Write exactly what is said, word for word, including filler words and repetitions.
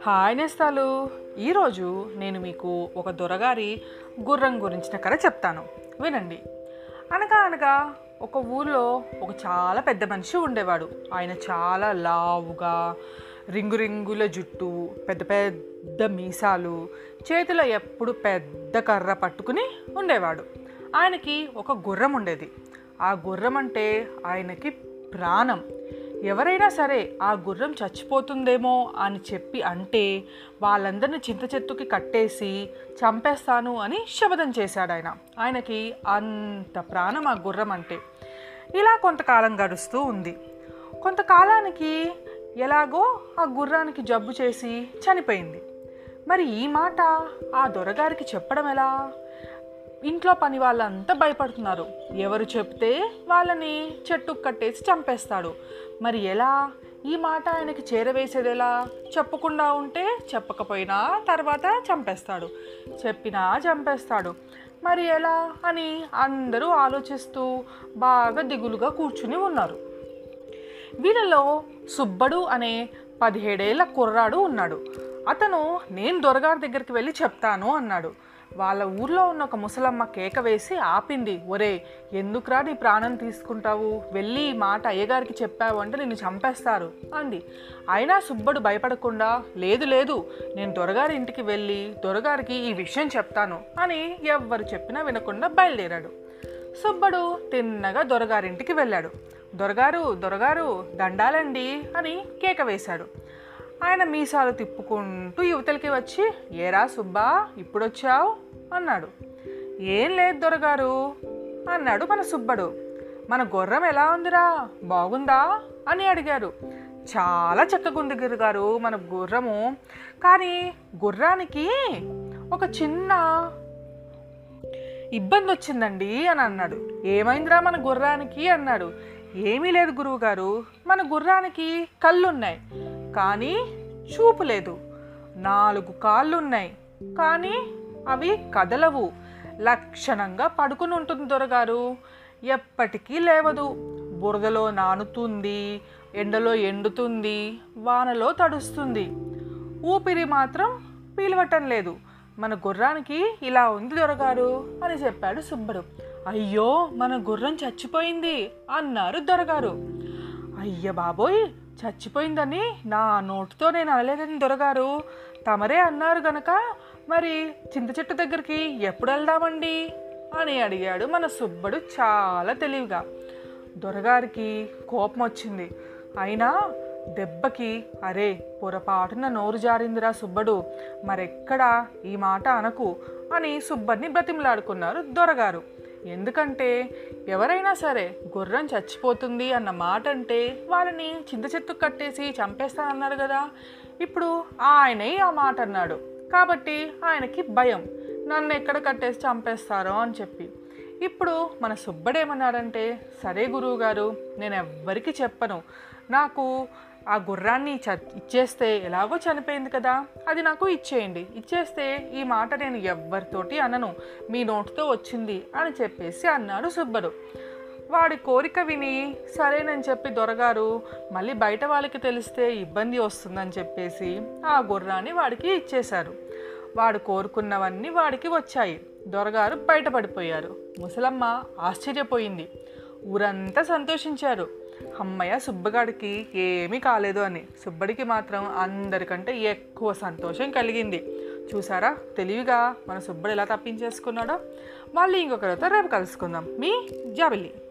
Hi నేస్తాలు. ఈరోజు నేను మీకు ఒక దొరగారి గుర్రం గురించిన కథ చెప్తాను, వినండి. అనగా అనగా ఒక ఊళ్ళో ఒక చాలా పెద్ద మనిషి ఉండేవాడు. ఆయన చాలా లావుగా, రింగు రింగుల జుట్టు, పెద్ద పెద్ద మీసాలు, చేతిలో ఎప్పుడు పెద్ద కర్ర పట్టుకుని ఉండేవాడు. ఆయనకి ఒక గుర్రం ఉండేది. ఆ గుర్రం అంటే ఆయనకి ప్రాణం. ఎవరైనా సరే ఆ గుర్రం చచ్చిపోతుందేమో అని చెప్పి అంటే వాళ్ళందరినీ చింత చెట్టుకి కట్టేసి చంపేస్తాను అని శపథం చేశాడు ఆయన. ఆయనకి అంత ప్రాణం ఆ గుర్రం అంటే. ఇలా కొంతకాలం గడుస్తూ ఉంది. కొంతకాలానికి ఎలాగో ఆ గుర్రానికి జబ్బు చేసి చనిపోయింది. మరి ఈ మాట ఆ దొరగారికి చెప్పడం ఎలా? ఇంట్లో పని వాళ్ళంతా భయపడుతున్నారు. ఎవరు చెప్తే వాళ్ళని చెట్టుకు కట్టేసి చంపేస్తాడు. మరి ఎలా? ఈ మాట ఆయనకి చేరవేసేది ఎలా? చెప్పకుండా ఉంటే చెప్పకపోయినా తర్వాత చంపేస్తాడు, చెప్పినా చంపేస్తాడు. మరి ఎలా అని అందరూ ఆలోచిస్తూ బాగా దిగులుగా కూర్చుని ఉన్నారు. వీళ్ళలో సుబ్బడు అనే పదిహేడేళ్ల కుర్రాడు ఉన్నాడు. అతను నేను దొరగారి దగ్గరికి వెళ్ళి చెప్తాను అన్నాడు. వాళ్ళ ఊర్లో ఉన్న ఒక ముసలమ్మ కేక వేసి ఆపింది. ఒరే, ఎందుకురా నీ ప్రాణం తీసుకుంటావు? వెళ్ళి ఈ మాట అయ్యగారికి చెప్పావు అంటే నిన్ను చంపేస్తారు అంది. అయినా సుబ్బడు భయపడకుండా, లేదు లేదు, నేను దొరగారి ఇంటికి వెళ్ళి దొరగారికి ఈ విషయం చెప్తాను అని ఎవ్వరు చెప్పినా వినకుండా బయలుదేరాడు. సుబ్బడు తిన్నగా దొరగారింటికి వెళ్ళాడు. దొరగారు దొరగారు దండాలండి అని కేక వేశాడు. ఆయన మీసాలు తిప్పుకుంటూ యువతలకి వచ్చి, ఏరా సుబ్బా, ఇప్పుడొచ్చావు అన్నాడు. ఏం లేదు దొరగారు అన్నాడు మన సుబ్బడు. మన గుర్రం ఎలా ఉందిరా, బాగుందా అని అడిగారు. చాలా చక్కగుంది గురుగారు మన గుర్రము, కానీ గుర్రానికి ఒక చిన్న ఇబ్బంది వచ్చిందండి అని అన్నాడు. ఏమైందిరా మన గుర్రానికి అన్నాడు. ఏమీ లేదు గురువుగారు, మన గుర్రానికి కళ్ళున్నాయి కానీ చూపు లేదు. నాలుగు కాళ్ళున్నాయి కానీ అవి కదలవు. లక్షణంగా పడుకుని ఉంటుంది దొరగారు, ఎప్పటికీ లేవదు. బురదలో నానుతుంది, ఎండలో ఎండుతుంది, వానలో తడుస్తుంది. ఊపిరి మాత్రం పీలవటం లేదు. మన గుర్రానికి ఇలా ఉంది దొరగారు అని చెప్పాడు సుబ్బడు. అయ్యో, మన గుర్రం చచ్చిపోయింది అన్నారు దొరగారు. అయ్య బాబోయ్, చచ్చిపోయిందని నా నోటితో నేను అనలేదని దొరగారు, తమరే అన్నారు గనక మరి చింత చెట్టు దగ్గరికి ఎప్పుడు వెళ్దామండి అని అడిగాడు మన సుబ్బడు చాలా తెలివిగా. దొరగారికి కోపం వచ్చింది. అయినా దెబ్బకి, అరే పొరపాటున నోరు జారిందిరా సుబ్బడు, మరెక్కడా ఈ మాట అనకు అని సుబ్బడిని బ్రతిమలాడుకున్నారు దొరగారు. ఎందుకంటే ఎవరైనా సరే గుర్రం చచ్చిపోతుంది అన్న మాట అంటే వాళ్ళని చింత చెట్టు కట్టేసి చంపేస్తానన్నాడు కదా. ఇప్పుడు ఆయనే ఆ మాట అన్నాడు కాబట్టి ఆయనకి భయం, నన్ను ఎక్కడ కట్టేసి చంపేస్తారో అని చెప్పి. ఇప్పుడు మన సుబ్బడేమన్నాడంటే, సరే గురువు గారు, నేను ఎవ్వరికి చెప్పను, నాకు ఆ గుర్రాన్ని చ ఇచ్చేస్తే ఎలాగో చనిపోయింది కదా, అది నాకు ఇచ్చేయండి, ఇచ్చేస్తే ఈ మాట నేను ఎవ్వరితోటి అనను, మీ నోటితో వచ్చింది అని చెప్పేసి అన్నాడు సుబ్బడు. వాడి కోరిక విని సరేనని చెప్పి దొరగారు మళ్ళీ బయట వాళ్ళకి తెలిస్తే ఇబ్బంది వస్తుందని చెప్పేసి ఆ గుర్రాన్ని వాడికి ఇచ్చేశారు. వాడు కోరుకున్నవన్నీ వాడికి వచ్చాయి. దొరగారు బయటపడిపోయారు. ముసలమ్మ ఆశ్చర్యపోయింది. ఊరంతా సంతోషించారు. అమ్మయ్య, సుబ్బగాడికి ఏమీ కాలేదు అని. సుబ్బడికి మాత్రం అందరికంటే ఎక్కువ సంతోషం కలిగింది. చూసారా తెలివిగా మన సుబ్బడు ఎలా తప్పించేసుకున్నాడో. మళ్ళీ ఇంకొకరితో రేపు కలుసుకుందాం. మీ జాబిల్లి.